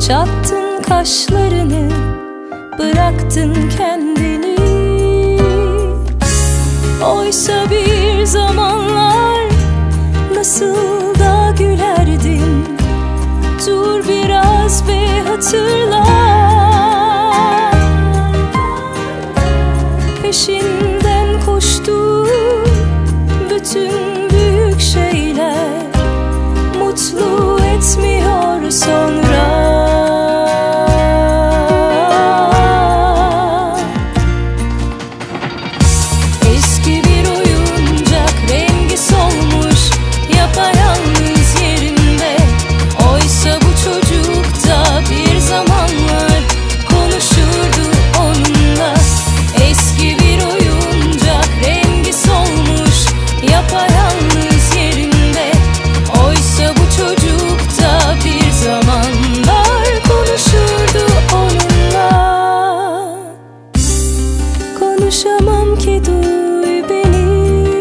Çattın kaşlarını, bıraktın kendini. Oysa bir zamanlar nasıl da gülerdin. Dur biraz ve hatırla. Peşinden koştu bütün büyük şeyler, mutlu etmiyor sonra. Eski bir oyuncak, rengi solmuş, yapayalnız yerinde. Oysa bu çocuk da bir zamanlar konuşurdu onunla. Eski bir oyuncak, rengi solmuş, yapayalnız yerinde. Oysa bu çocuk da bir zamanlar konuşurdu onunla. Konuşamam ki, duy beni.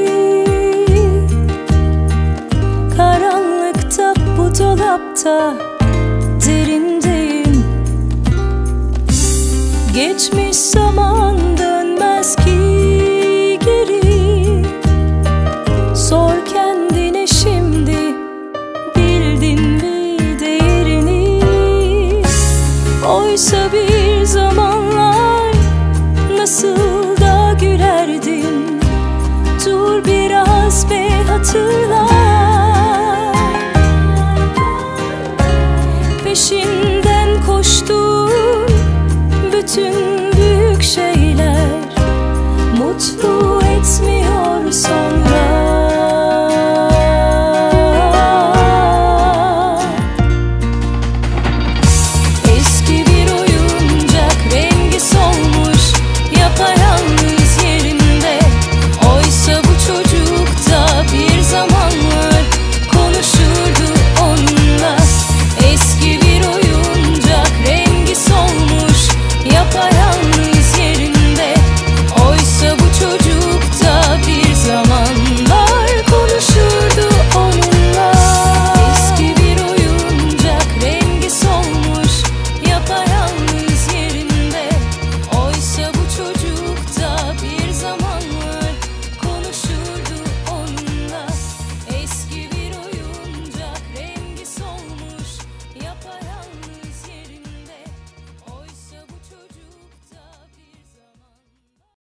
Karanlıkta bu dolapta derindeyim. Geçmiş zaman dönmez ki geri. Sor kendine şimdi, bildin mi değerini? Oysa bir